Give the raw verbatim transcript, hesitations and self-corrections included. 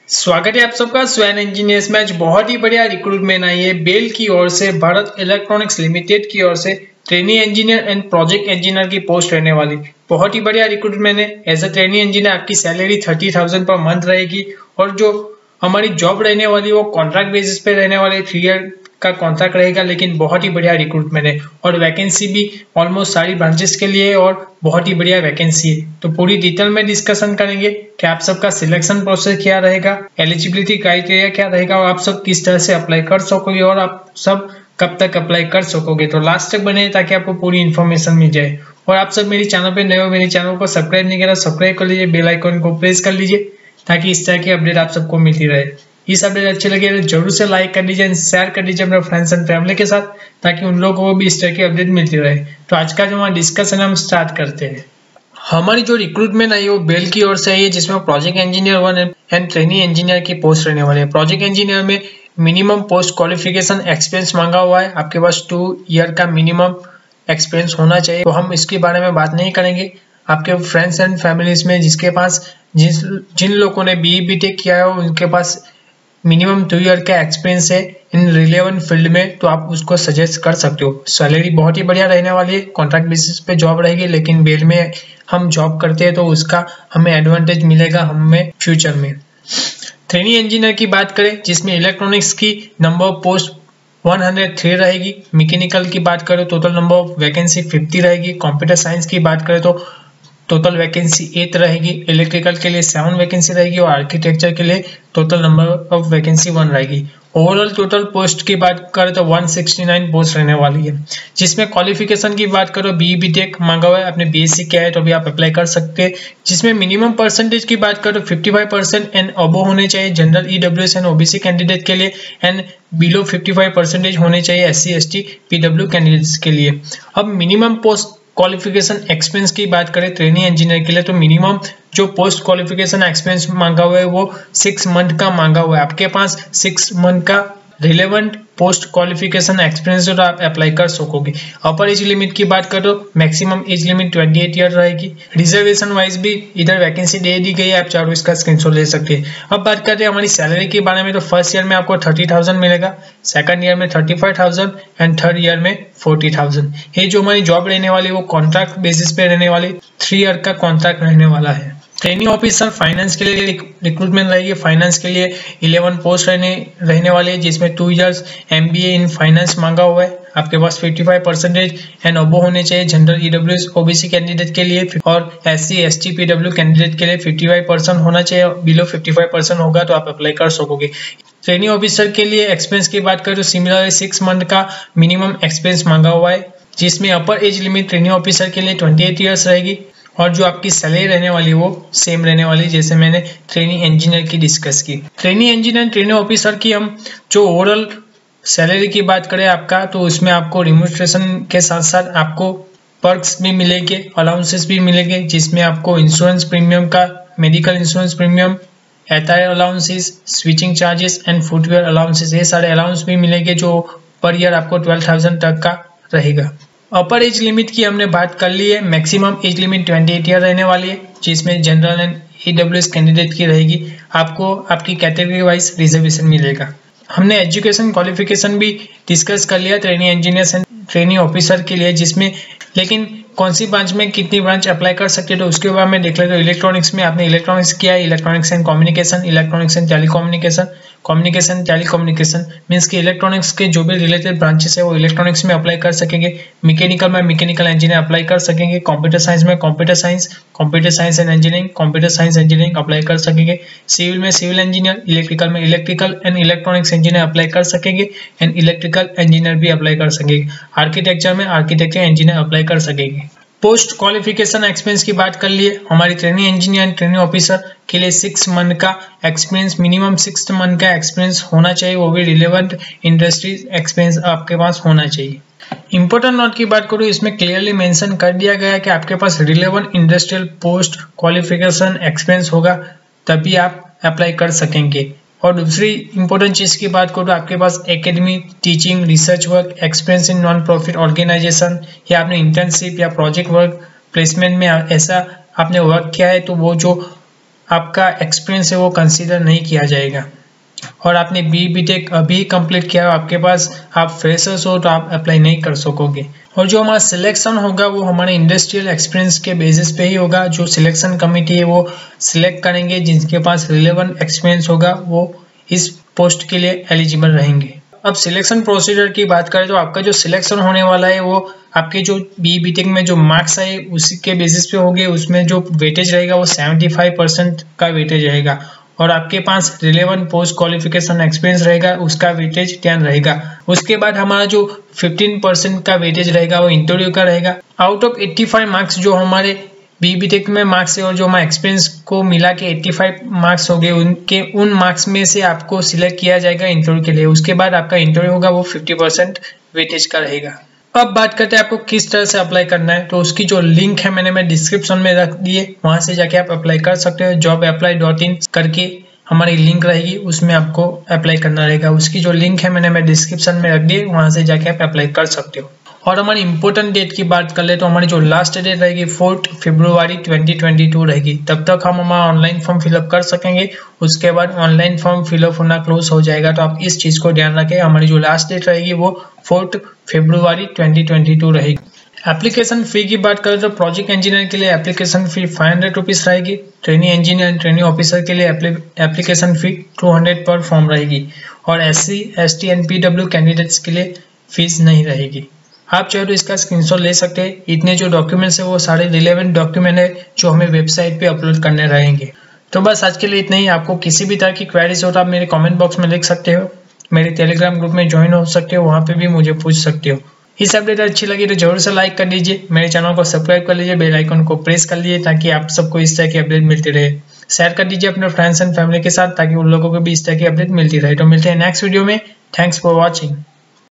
स्वागत है आप सबका स्वैन इंजीनियर्स में। आज बहुत ही बढ़िया रिक्रूटमेंट आई है बेल की ओर से, भारत इलेक्ट्रॉनिक्स लिमिटेड की ओर से trainee engineer and project engineer की पोस्ट रहने वाली। बहुत ही बढ़िया रिक्रूटमेंट है। एज अ ट्रेनी इंजीनियर आपकी salary thirty thousand per month रहेगी और जो हमारी जॉब रहने वाली वो कॉन्ट्रैक्ट बेसिस पे रहने वाली, थ्री ईयर का कॉन्ट्रैक्ट रहेगा, लेकिन बहुत ही बढ़िया रिक्रूटमेंट है और वैकेंसी भी ऑलमोस्ट सारी ब्रांचेस के लिए और बहुत ही बढ़िया वैकेंसी है। तो पूरी डिटेल में डिस्कशन करेंगे कि आप सबका सिलेक्शन प्रोसेस क्या रहेगा, एलिजिबिलिटी क्राइटेरिया क्या रहेगा और आप सब किस तरह से अप्लाई कर सकोगे और आप सब कब तक अप्लाई कर सकोगे। तो लास्ट तक बने ताकि आपको पूरी इन्फॉर्मेशन मिल जाए। और आप सब मेरे चैनल पे नए हो, मेरे चैनल को सब्सक्राइब नहीं करा सब्सक्राइब कर लीजिए, बेल आइकन को प्रेस कर लीजिए ताकि इस तरह की अपडेट आप सबको मिलती रहे। इस अपडेट अच्छे लगे तो जरूर से लाइक कर लीजिए, शेयर कर लीजिए अपने फ्रेंड्स एंड फैमिली के साथ ताकि उन लोगों को भी इस तरह की अपडेट मिलती रहे। तो आज का जो हमारा डिस्कशन हम स्टार्ट करते हैं। हमारी जो रिक्रूटमेंट आई है वो बेल की ओर से आई है, जिसमें project engineer one and trainee engineer की पोस्ट रहने वाली है। प्रोजेक्ट इंजीनियर में मिनिमम पोस्ट क्वालिफिकेशन एक्सपीरियंस मांगा हुआ है, आपके पास टू ईयर का मिनिमम एक्सपीरियंस होना चाहिए। तो हम इसके बारे में बात नहीं करेंगे। आपके फ्रेंड्स एंड फैमिलीज में जिसके पास जिस जिन लोगों ने बी बी टेक किया है उनके पास मिनिमम टू ईयर का एक्सपीरियंस है इन रिलेवेंट फील्ड में, तो आप उसको सजेस्ट कर सकते हो। सैलरी बहुत ही बढ़िया रहने वाली है, कॉन्ट्रैक्ट बेसिस पे जॉब रहेगी, लेकिन बेल में हम जॉब करते हैं तो उसका हमें एडवांटेज मिलेगा हमें फ्यूचर में। ट्रेनी इंजीनियर की बात करें जिसमें इलेक्ट्रॉनिक्स की number of post one hundred three रहेगी। मैकेनिकल की बात करें total number of vacancy fifty रहेगी। कंप्यूटर साइंस की बात करें तो टोटल वैकेंसी एट रहेगी। इलेक्ट्रिकल के लिए सेवन वैकेंसी रहेगी और आर्किटेक्चर के लिए total number of vacancy one रहेगी। ओवरऑल टोटल पोस्ट की बात करें तो वन सिक्सटी नाइन पोस्ट रहने वाली है। जिसमें क्वालिफिकेशन की बात करो बी बी टेक मांगा हुआ है, आपने बी एस सी किया है तो भी आप अप्लाई कर सकते हैं। जिसमें मिनिमम परसेंटेज की बात करो fifty five percent and above होने चाहिए general E W S and O B C candidate के लिए, and below fifty five percentage होने चाहिए S C S T P W candidates के लिए। अब मिनिमम पोस्ट क्वालिफिकेशन एक्सपीरियंस की बात करें ट्रेनी इंजीनियर के लिए तो मिनिमम जो पोस्ट क्वालिफिकेशन एक्सपीरियंस मांगा हुआ है वो सिक्स मंथ का मांगा हुआ है। आपके पास सिक्स मंथ का रिलेवेंट पोस्ट क्वालिफिकेशन एक्सपीरियंस तो आप अप्लाई कर सकोगे। अपर एज लिमिट की बात करो maximum age limit twenty eight year रहेगी। रिजर्वेशन वाइज भी इधर वैकेंसी दे दी गई है, आप चाहो इसका स्क्रीनशॉट ले सकते हैं। अब बात करते हैं हमारी सैलरी के बारे में तो फर्स्ट ईयर में आपको थर्टी थाउजेंड मिलेगा, सेकंड ईयर में thirty five thousand and third year में फोर्टी थाउजेंड। ये जो हमारी जॉब रहने वाली वो कॉन्ट्रैक्ट बेसिस पे रहने वाली, थ्री ईयर का कॉन्ट्रैक्ट रहने वाला है। ट्रेनिंग ऑफिसर फाइनेंस के लिए रिक्रूटमेंट रहेगी। फाइनेंस के लिए इलेवन पोस्ट रहने रहने वाली है, जिसमें two years MBA in finance मांगा हुआ है। आपके पास fifty five percentage and above होने चाहिए जनरल ईडब्ल्यूएस ओबीसी कैंडिडेट के लिए, और एससी एसटी पीडब्ल्यू कैंडिडेट के लिए फिफ्टी फाइव परसेंट होना चाहिए। बिलो फिफ्टी फाइव परसेंट होगा तो आप अप्लाई कर सकोगे। ट्रेनिंग ऑफिसर के लिए एक्सपीरियंस की बात करें तो सिमिलर सिक्स मंथ का मिनिमम एक्सपीरियंस मांगा हुआ है, जिसमें upper age limit training officer के लिए ट्वेंटी एट ईयर्स रहेगी और जो आपकी सैलरी रहने वाली वो सेम रहने वाली जैसे मैंने ट्रेनिंग इंजीनियर की डिस्कस की। ट्रेनिंग इंजीनियर ट्रेनिंग ऑफिसर की हम जो ओवरऑल सैलरी की बात करें आपका तो उसमें आपको रिम्यूनरेशन के साथ साथ आपको पर्क्स भी मिलेंगे, अलाउंसेस भी मिलेंगे, जिसमें आपको इंश्योरेंस प्रीमियम का, medical insurance premium, attire allowances, switching charges and footwear allowances, ये सारे अलाउंस भी मिलेंगे जो पर ईयर आपको ट्वेल्व थाउजेंड तक का रहेगा। अपर एज लिमिट की हमने बात कर ली है। Maximum age limit twenty eight year रहने वाली है, जिसमें जनरल एंड ईडब्ल्यूएस कैंडिडेट की रहेगी। आपको आपकी कैटेगरी वाइज रिजर्वेशन मिलेगा। हमने एजुकेशन क्वालिफिकेशन भी डिस्कस कर लिया training engineer and training officer के लिए, जिसमें लेकिन कौन सी ब्रांच में कितनी ब्रांच अप्लाई कर सकते हैं तो उसके बाद में देख लेते हो। इलेक्ट्रॉनिक्स में आपने इलेक्ट्रॉनिक्स किया है, electronics and communication, electronics and telecommunication, communication telecommunication means कि इलेक्ट्रॉनिक्स के जो भी रिलेटेड ब्रांचेस है वो इलेक्ट्रॉनिक्स में अप्लाई कर सकेंगे। मैकेनिकल में मैकेनिकल इंजीनियर अप्लाई कर सकेंगे। कंप्यूटर साइंस में computer science, computer science and engineering, computer science engineering apply कर सकेंगे। सिविल में सिविल इंजीनियर, इलेक्ट्रिकल में electrical and electronics engineer apply कर सकेंगे एंड इलेक्ट्रिकल इंजीनियर भी अप्लाई कर सकेंगे। आर्किटेक्चर में आर्किटेक्चर इंजीनियर अप्लाई कर सकेंगे। पोस्ट क्वालिफिकेशन एक्सपीरियंस की बात कर लिए। हमारी training engineer and training officer के लिए सिक्स मंथ का एक्सपीरियंस, मिनिमम सिक्स मंथ का एक्सपीरियंस होना चाहिए, वो भी रिलेवेंट इंडस्ट्री एक्सपीरियंस आपके पास होना चाहिए। इंपॉर्टेंट नोट की बात करूँ, इसमें क्लियरली मेंशन कर दिया गया है कि आपके पास relevant industrial post qualification experience होगा तभी आप अप्लाई कर सकेंगे। और दूसरी इंपॉर्टेंट चीज की बात करूँ तो आपके पास academy, teaching, research work, experience in non profit organisation, या आपने इंटर्नशिप या प्रोजेक्ट वर्क प्लेसमेंट में ऐसा आपने वर्क किया है तो वो जो आपका एक्सपीरियंस है वो कंसीडर नहीं किया जाएगा। और आपने बी बी टेक अभी कंप्लीट किया है, आपके पास आप फ्रेशर्स हो तो आप अप्लाई नहीं कर सकोगे। और जो हमारा सिलेक्शन होगा वो हमारे इंडस्ट्रियल एक्सपीरियंस के बेसिस पे ही होगा। जो सिलेक्शन कमेटी है वो सिलेक्ट करेंगे, जिनके पास रिलेवेंट एक्सपीरियंस होगा वो इस पोस्ट के लिए एलिजिबल रहेंगे। अब सिलेक्शन प्रोसीजर की बात करें तो आपका जो सिलेक्शन होने वाला है वो आपके जो बी बी टेक में जो मार्क्स आए उसी के बेसिस पे होंगे। उसमें जो वेटेज रहेगा वो पचहत्तर परसेंट का वेटेज रहेगा और आपके पास रिलेवेंट पोस्ट क्वालिफिकेशन एक्सपीरियंस रहेगा, उसका वेटेज टेन रहेगा। उसके बाद हमारा जो पंद्रह परसेंट का वेटेज रहेगा वो इंटरव्यू का रहेगा। आउट ऑफ पचासी मार्क्स जो हमारे बी बी टेक में मार्क्स है और जो हमारे एक्सपीरियंस को मिला के पचासी मार्क्स हो गए, उनके उन मार्क्स में से आपको सिलेक्ट किया जाएगा इंटरव्यू के लिए। उसके बाद आपका इंटरव्यू होगा वो पचास परसेंट वेटेज का रहेगा। अब बात करते हैं आपको किस तरह से अप्लाई करना है, तो उसकी जो लिंक है मैंने मैं डिस्क्रिप्शन में रख दी है, वहां से जाके आप अप्लाई कर सकते हो। जॉब अप्लाई डॉट इन करके हमारी लिंक रहेगी, उसमें आपको अप्लाई करना रहेगा। उसकी जो लिंक है मैंने मैं डिस्क्रिप्शन में रख दी है, वहां से जाके आप अप्लाई कर सकते हो। और हमारी इंपॉर्टेंट डेट की बात कर ले तो हमारी जो लास्ट डेट रहेगी fourth February twenty twenty two रहेगी। तब तक हम हमारा ऑनलाइन फॉर्म फिलअप कर सकेंगे। उसके बाद ऑनलाइन फॉर्म फिलअप होना क्लोज हो जाएगा, तो आप इस चीज को ध्यान रखें। हमारी जो लास्ट डेट रहेगी वो fourth February twenty twenty two रहेगी। एप्लीकेशन फी की बात करें तो प्रोजेक्ट इंजीनियर के लिए application fee five hundred rupees रहेगी। Trainee engineer and trainee officer के लिए application fee two hundred per form रहेगी। और S C S T and P W candidates के लिए फीस नहीं रहेगी। आप चाहे तो इसका स्क्रीनशॉट ले सकते हैं। इतने जो डॉक्यूमेंट्स है वो सारे रिलेवेंट डॉक्यूमेंट है जो हमें वेबसाइट पे अपलोड करने रहेंगे। तो बस आज के लिए इतना ही। आपको किसी भी तरह की क्वेरीज हो तो आप मेरे कमेंट बॉक्स में लिख सकते हो। मेरे टेलीग्राम ग्रुप में ज्वाइन हो सकते हो, वहाँ पे भी मुझे पूछ सकते हो। इस अपडेट अच्छी लगी तो जरूर से लाइक कर दीजिए, मेरे चैनल को सब्सक्राइब कर लीजिए, बेल आइकन को प्रेस कर लीजिए ताकि आप सबको इस तरह की अपडेट मिलती रहे। शेयर कर दीजिए अपने फ्रेंड्स एंड फैमिली के साथ ताकि उन लोगों को भी इस तरह की अपडेट मिलती रहे। तो मिलते हैं नेक्स्ट वीडियो में। Thanks for watching.